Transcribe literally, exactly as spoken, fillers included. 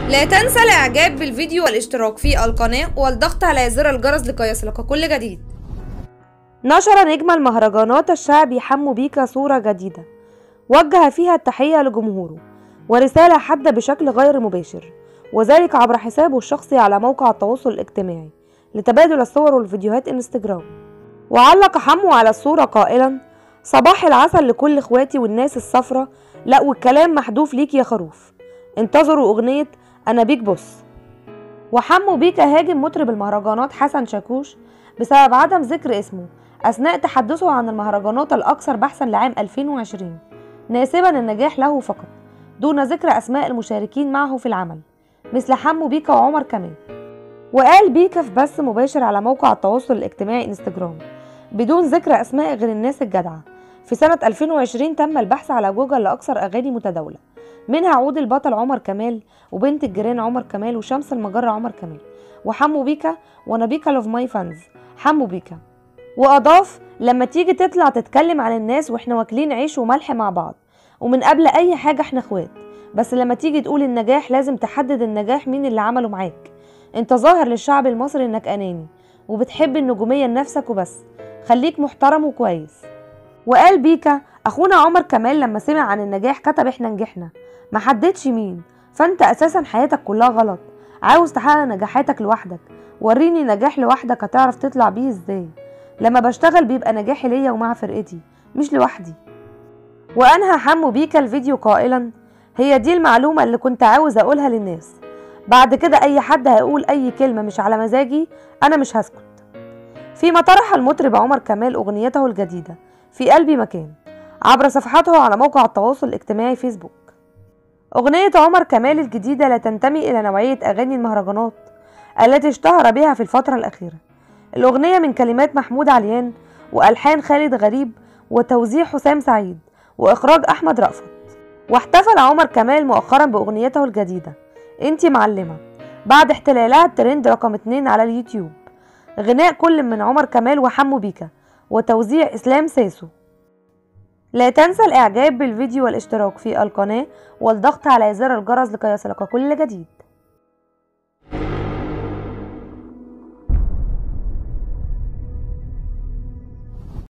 لا تنسى الاعجاب بالفيديو والاشتراك في القناة والضغط على زر الجرس لكي يصلك كل جديد. نشر نجم المهرجانات الشعبي حمو بيكا صورة جديدة وجه فيها التحية لجمهوره ورسالة حادة بشكل غير مباشر، وذلك عبر حسابه الشخصي على موقع التواصل الاجتماعي لتبادل الصور والفيديوهات انستجرام. وعلق حمو على الصورة قائلا: صباح العسل لكل اخواتي والناس الصفرة، لا والكلام محذوف ليك يا خروف، انتظروا اغنية انا بيك بص. وحمو بيكا هاجم مطرب المهرجانات حسن شاكوش بسبب عدم ذكر اسمه اثناء تحدثه عن المهرجانات الاكثر بحثا لعام ألفين وعشرين، ناسبا النجاح له فقط دون ذكر اسماء المشاركين معه في العمل مثل حمو بيكا وعمر كمال. وقال بيكا في بث مباشر على موقع التواصل الاجتماعي انستجرام بدون ذكر اسماء غير الناس الجدعه: في سنه ألفين وعشرين تم البحث على جوجل لاكثر اغاني متداوله، منها عود البطل عمر كمال، وبنت الجيران عمر كمال، وشمس المجره عمر كمال، وحمو بيكا، وانا بيكا لوف ماي فانز حمو بيكا. واضاف: لما تيجي تطلع تتكلم عن الناس واحنا واكلين عيش وملح مع بعض، ومن قبل اي حاجه احنا اخوات، بس لما تيجي تقول النجاح لازم تحدد النجاح مين اللي عمله معاك. انت ظاهر للشعب المصري انك اناني وبتحب النجوميه لنفسك وبس، خليك محترم وكويس. وقال بيكا: اخونا عمر كمال لما سمع عن النجاح كتب احنا نجحنا، ما حددش مين، فانت اساسا حياتك كلها غلط، عاوز تحقق نجاحاتك لوحدك، وريني نجاح لوحدك هتعرف تطلع بيه ازاي. لما بشتغل بيبقى نجاحي ليا ومع فرقتي مش لوحدي. وانهى حمو بيكا الفيديو قائلا: هي دي المعلومة اللي كنت عاوز اقولها للناس، بعد كده اي حد هيقول اي كلمة مش على مزاجي انا مش هسكت. فيما طرح المطرب عمر كمال اغنيته الجديدة في قلبي مكان عبر صفحته على موقع التواصل الاجتماعي فيسبوك. اغنية عمر كمال الجديدة لا تنتمي الى نوعية اغاني المهرجانات التي اشتهر بها في الفترة الاخيرة. الاغنية من كلمات محمود عليان والحان خالد غريب وتوزيع حسام سعيد واخراج احمد رأفت. واحتفل عمر كمال مؤخرا باغنيته الجديدة انتي معلمة بعد احتلالها الترند رقم اتنين على اليوتيوب، غناء كل من عمر كمال وحمو بيكا وتوزيع اسلام ساسو. لا تنسى الاعجاب بالفيديو والاشتراك في القناة والضغط على زر الجرس لكي يصلك كل جديد.